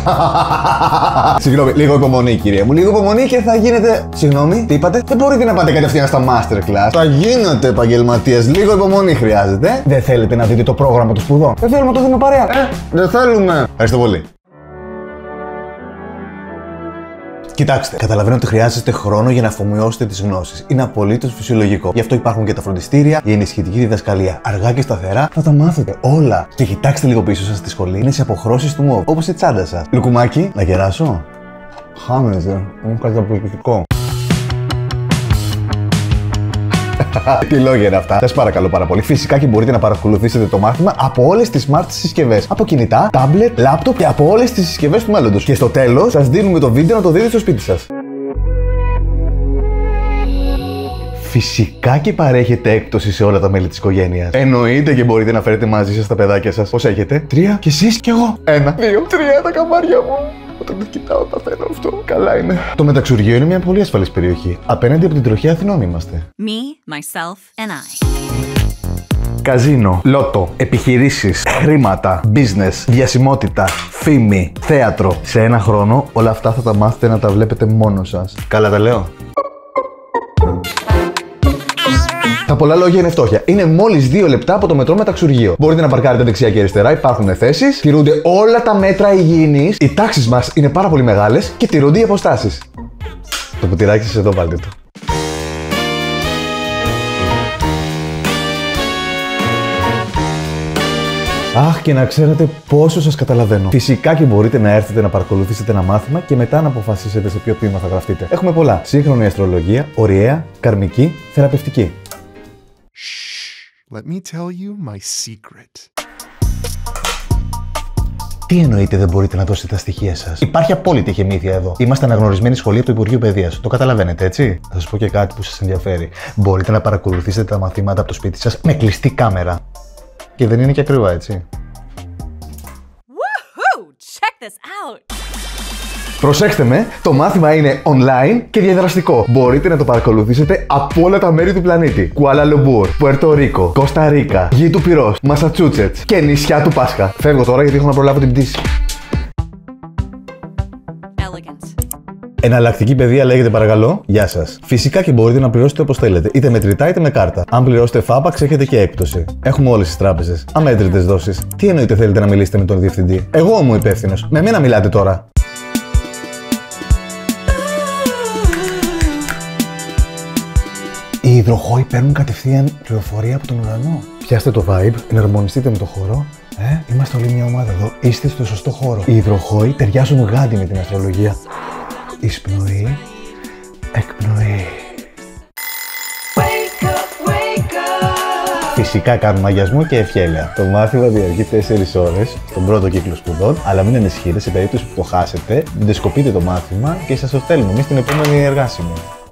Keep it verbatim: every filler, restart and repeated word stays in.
Συγγνώμη, λίγο υπομονή, κυρία μου. Λίγο υπομονή και θα γίνετε. Συγγνώμη, τι είπατε? Δεν μπορείτε να πάτε κατευθείαν στα masterclass. Θα γίνετε επαγγελματίας. Λίγο υπομονή χρειάζεται. Δεν θέλετε να δείτε το πρόγραμμα των σπουδών? Δεν θέλουμε να το δούμε παρέα. Ε, δεν θέλουμε. Ευχαριστώ πολύ. Κοιτάξτε, καταλαβαίνω ότι χρειάζεστε χρόνο για να αφομοιώσετε τις γνώσεις. Είναι απολύτως φυσιολογικό. Γι' αυτό υπάρχουν και τα φροντιστήρια, η ενισχυτική διδασκαλία. Αργά και σταθερά θα τα μάθετε όλα. Και κοιτάξτε λίγο πίσω σας στη σχολή. Είναι σε αποχρώσεις του μοβ, όπως η τσάντα σας. Λουκουμάκι, να κεράσω? Χάμεζε. Είναι καταπληκτικό. Τι λόγια είναι αυτά. Σας παρακαλώ πάρα πολύ. Φυσικά και μπορείτε να παρακολουθήσετε το μάθημα από όλες τις smart συσκευές. Από κινητά, tablet, laptop και από όλες τις συσκευές του μέλλοντος. Και στο τέλος, σας δίνουμε το βίντεο να το δείτε στο σπίτι σας. Φυσικά και παρέχετε έκπτωση σε όλα τα μέλη της οικογένειας. Εννοείται και μπορείτε να φέρετε μαζί σας τα παιδάκια σας. Πώς έχετε? Τρία και εσείς και εγώ. Ένα, δύο, τρία τα καμάρια μου. Όταν τα κοιτάω, τα φαίνω αυτό. Καλά είναι. Το μεταξουργείο είναι μια πολύ ασφαλής περιοχή. Απέναντι από την τροχή Αθηνών είμαστε. Me, myself and I. Καζίνο, λότο, επιχειρήσεις, χρήματα, business, διασημότητα, φήμη, θέατρο. Σε ένα χρόνο όλα αυτά θα τα μάθετε να τα βλέπετε μόνο σας. Καλά τα λέω? Τα πολλά λόγια είναι φτώχεια. Είναι μόλις δύο λεπτά από το μετρό μεταξουργείο. Μπορείτε να παρκάρετε δεξιά και αριστερά, υπάρχουν θέσεις, τηρούνται όλα τα μέτρα υγιεινής, οι τάξεις μας είναι πάρα πολύ μεγάλες και τηρούνται οι αποστάσεις. Το ποτηράκι σας εδώ, βάλτε το. Αχ, και να ξέρετε πόσο σας καταλαβαίνω. Φυσικά και μπορείτε να έρθετε να παρακολουθήσετε ένα μάθημα και μετά να αποφασίσετε σε ποιο τμήμα θα γραφτείτε. Έχουμε πολλά. Σύγχρονη αστρολογία, ωριαία, καρμική, θεραπευτική. Let me tell you my secret. Τι εννοείτε δεν μπορείτε να δώσετε τα στοιχεία σας? Υπάρχει απόλυτη ηχεμήθεια εδώ. Είμαστε αναγνωρισμένη σχολή από το Υπουργείο Παιδείας. Το καταλαβαίνετε, έτσι? Θα σας πω και κάτι που σας ενδιαφέρει. Μπορείτε να παρακολουθήσετε τα μαθήματα από το σπίτι σας με κλειστή κάμερα. Και δεν είναι και ακριβά, έτσι? Woohoo! Check this out! Προσέξτε με, το μάθημα είναι online και διαδραστικό. Μπορείτε να το παρακολουθήσετε από όλα τα μέρη του πλανήτη. Κουάλα Λουμπούρ, Πουέρτο Ρίκο, Κώστα Ρίκα, Γη του Πυρός, Μασατσούτσετς και νησιά του Πάσχα. Φεύγω τώρα γιατί έχω να προλάβω την πτήση. Elegant. Εναλλακτική παιδεία λέγεται, παρακαλώ. Γεια σας. Φυσικά και μπορείτε να πληρώσετε όπως θέλετε, είτε μετρητά είτε με κάρτα. Αν πληρώσετε φάπαξ, έχετε και έκπτωση. Έχουμε όλες τις τράπεζες. Αμέτρητες δόσεις. Τι εννοείτε θέλετε να μιλήσετε με τον διευθυντή? Εγώ είμαι ο υπεύθυνος. Με μένα μιλάτε τώρα. Οι υδροχόοι παίρνουν κατευθείαν πληροφορία από τον ουρανό. Πιάστε το vibe, εναρμονιστείτε με το χώρο. Ε, είμαστε όλοι μια ομάδα εδώ. Είστε στο σωστό χώρο. Οι υδροχόοι ταιριάζουν γάντι με την αστρολογία. Εισπνοή, εκπνοή. Wake up, wake up. Φυσικά κάνουμε μαγιασμό και ευχέλαια. Το μάθημα διαρκεί τέσσερις ώρες στον πρώτο κύκλο σπουδών, αλλά μην ανησυχείτε, σε περίπτωση που το χάσετε, βιντεοσκοπείτε το μάθημα και σας το στέλνουμε εμείς στην επόμενη εργάσιμη.